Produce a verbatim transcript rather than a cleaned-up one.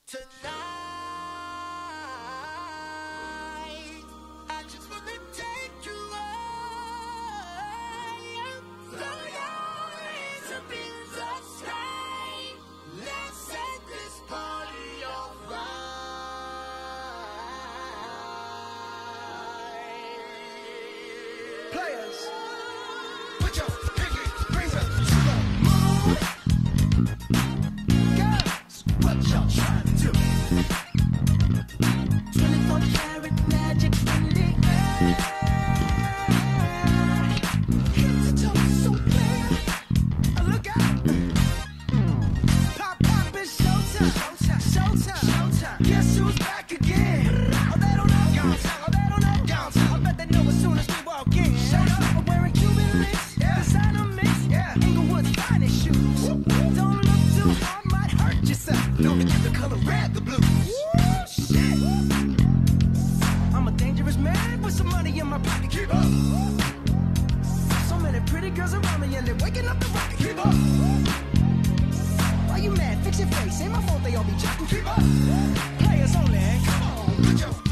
Players, put your pinky rings up to the moon. Girls, what y'all trying to do? twenty-four karat magic in the air. Head to toe so clear. Look out. Pop, pop, it's showtime. Showtime, showtime, showtime. Guess who's back again? Oh, they don't know. Gone time. Oh, they don't know. Gone time. I bet they know as soon as we walk in. Shut up. I'm wearing Cuban links. Yeah. Designer mix. Yeah. Inglewood's finest shoes. Whoop, whoop. Don't look too hard, might hurt yourself. Known to give the color red the blues. Woo, shit. I'm a dangerous man with some money in my pocket. Keep up. So many pretty girls around me and they're waking up the rocket. Keep up. Why you mad? Fix your face. Ain't my fault they all be jocking. Keep up. Players only. Come on, put your